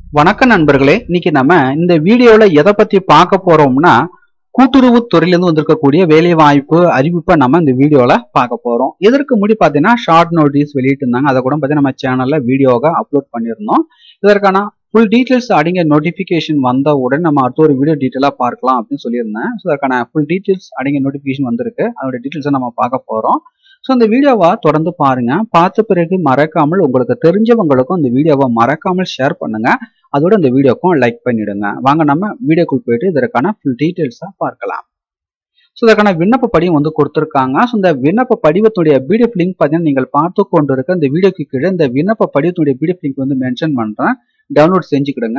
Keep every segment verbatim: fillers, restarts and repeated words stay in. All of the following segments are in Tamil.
வணக்கம் நண்பர்களே, இன்னைக்கு நம்ம இந்த வீடியோல எதை பத்தி பார்க்க போறோம்னா கூட்டுறவு துறையிலிருந்து வந்திருக்கக்கூடிய வேலை வாய்ப்பு அறிவிப்பை நம்ம இந்த வீடியோல பார்க்க போறோம். இதற்கு முன்னாடி பாத்தீங்கன்னா ஷார்ட் நோட்டீஸ் வெளியிட்டு இருந்தாங்க. அதை கூட பார்த்தீங்கன்னா நம்ம சேனல்ல வீடியோவை அப்லோட் பண்ணியிருந்தோம். இதற்கான ஃபுல் டீட்டெயில்ஸ் அடங்கிய நோட்டிபிகேஷன் வந்த உடனே நம்ம அடுத்த ஒரு வீடியோ டீட்டெயிலா பார்க்கலாம் அப்படின்னு சொல்லியிருந்தேன். ஸோ அதற்கான ஃபுல் டீட்டெயில்ஸ் அடங்கிய நோட்டிபிகேஷன் வந்திருக்கு. அதோட டீட்டெயில்ஸை நம்ம பார்க்க போறோம். ஸோ இந்த வீடியோவை தொடர்ந்து பாருங்க. பார்த்த பிறகு மறக்காமல் உங்களுக்கு தெரிஞ்சவங்களுக்கும் இந்த வீடியோவை மறக்காமல் ஷேர் பண்ணுங்க. அதோட இந்த வீடியோக்கும் லைக் பண்ணிடுங்க. வாங்க நம்ம வீடியோக்குள் போயிட்டு இதற்கான ஃபுல் டீட்டெயில்ஸா பார்க்கலாம். ஸோ இதற்கான விண்ணப்ப படிவம் வந்து கொடுத்துருக்காங்க. ஸோ இந்த விண்ணப்ப படிவத்துடைய பிடிஎஃப் லிங்க் பார்த்தீங்கன்னா நீங்கள் பார்த்து கொண்டு இருக்க இந்த வீடியோக்கு கீழே இந்த விண்ணப்ப படிவத்துடைய பிடிஎஃப் லிங்க் வந்து மென்ஷன் பண்றேன். டவுன்லோட் செஞ்சுக்கிடுங்க.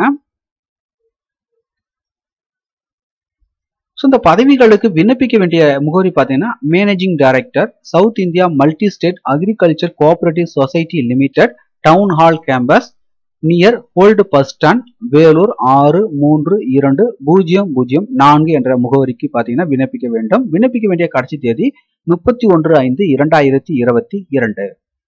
ஸோ இந்த பதவிகளுக்கு விண்ணப்பிக்க வேண்டிய முகவரி பார்த்தீங்கன்னா managing director, south India multi state agriculture cooperative society limited, town hall campus, near old bus stand, Vellore ஆறு மூன்று இரண்டு பூஜ்ஜியம் பூஜ்ஜியம் நான்கு என்ற முகவரிக்கு பார்த்தீங்கன்னா விண்ணப்பிக்க வேண்டும். விண்ணப்பிக்க வேண்டிய கடைசி தேதி முப்பத்தி ஒன்று ஐந்து இரண்டாயிரத்தி இருபத்தி இரண்டு.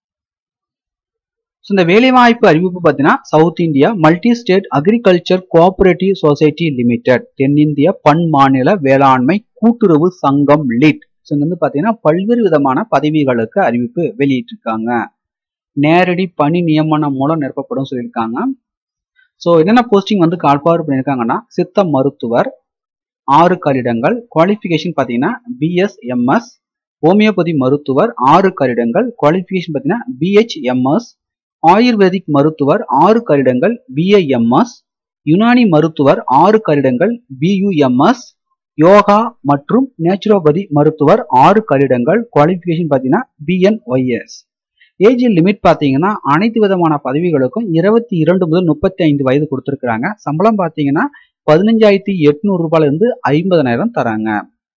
இந்த வேலைவாய்ப்பு அறிவிப்பு பார்த்தீங்கன்னா south India multi state agriculture cooperative society limited, தென்னிந்திய பன் மாநில வேளாண்மை கூட்டுறவு சங்கம் லீட். ஸோ இங்க வந்து பார்த்தீங்கன்னா பல்வேறு விதமான பதவிகளுக்கு அறிவிப்பு வெளியிட்டிருக்காங்க. நேரடி பணி நியமனம் மூலம் நிரப்பப்படும் சொல்லியிருக்காங்க. ஸோ என்னென்ன போஸ்டிங் வந்து கால்பார் பண்ணியிருக்காங்கன்னா சித்த மருத்துவர் ஆறு கட்டிடங்கள், குவாலிஃபிகேஷன் பார்த்தீங்கன்னா பிஎஸ்எம்எஸ், ஹோமியோபதி மருத்துவர் ஆறு கட்டிடங்கள், குவாலிஃபிகேஷன் பார்த்தீங்கன்னா பிஹெச்எம்எஸ், ஆயுர்வேதிக் மருத்துவர் ஆறு கட்டிடங்கள் பிஏஎம்எஸ், யுனானி மருத்துவர் ஆறு கட்டிடங்கள் பியூஎம்எஸ், யோகா மற்றும் நேச்சுரோபதி மருத்துவர் ஆறு கட்டிடங்கள், குவாலிஃபிகேஷன் பார்த்தீங்கன்னா பிஎன்ஒய்எஸ். ஏஜ் லிமிட் பார்த்தீங்கன்னா அனைத்து விதமான பதவிகளுக்கும் இருபத்தி இரண்டு முதல் முப்பத்தி ஐந்து வயது கொடுத்துருக்காங்க. சம்பளம் பார்த்தீங்கன்னா பதினஞ்சாயிரத்தி எட்நூறு ரூபாயில இருந்து ஐம்பதனாயிரம் தராங்க.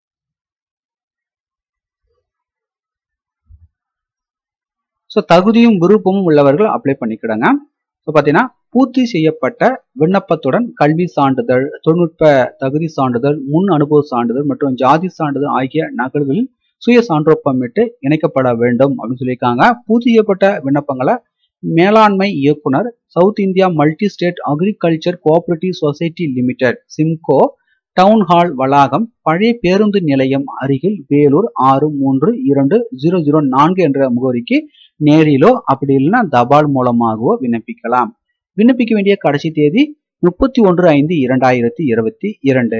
ஸோ தகுதியும் விருப்பமும் உள்ளவர்கள் அப்ளை பண்ணிக்கிடுங்க. ஸோ பார்த்தீங்கன்னா பூர்த்தி செய்யப்பட்ட விண்ணப்பத்துடன் கல்வி சான்றிதழ், தொழில்நுட்ப தகுதி சான்றிதழ், முன் அனுபவ சான்றிதழ் மற்றும் ஜாதி சான்றிதழ் ஆகிய நகல்களில் சுய சான்றொப்பமிட்டு இணைக்கப்பட வேண்டும் அப்படின்னு சொல்லியிருக்காங்க. பூர்த்தி செய்யப்பட்ட விண்ணப்பங்களை மேலாண்மை இயக்குனர், south India multi state agriculture cooperative society limited, SIMCO, town hall வளாகம், பழைய பேருந்து நிலையம் அருகில், வேலூர் ஆறு மூன்று இரண்டு ஜீரோ ஜீரோ நான்கு என்ற முகவரிக்கு நேரிலோ அப்படி இல்லைன்னா தபால் மூலமாகவோ விண்ணப்பிக்கலாம். விண்ணப்பிக்க வேண்டிய கடைசி தேதி முப்பத்தி ஒன்று ஐந்து இரண்டாயிரத்தி இருபத்தி இரண்டு.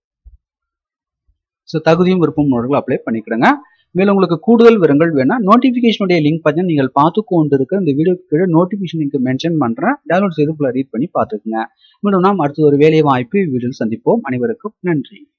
ஸோ தகுதியும் விருப்பம் உள்ளவர்கள் அப்ளை பண்ணிக்கிடுங்க. மேலும் உங்களுக்கு கூடுதல் விவரங்கள் வேணா நோட்டிபிகேஷனுடைய லிங்க் பார்த்தீங்கன்னா நீங்கள் பார்த்து கொண்டு இருக்க இந்த வீடியோ கீழே நோட்டிபிகேஷன் லிங்க் மென்ஷன் பண்றேன். டவுன்லோட் செய்து ரீட் பண்ணி பார்த்துக்குங்க. மீண்டும் நாம் அடுத்த ஒரு வேலை வாய்ப்பு வீடியோவில் சந்திப்போம். அனைவருக்கும் நன்றி.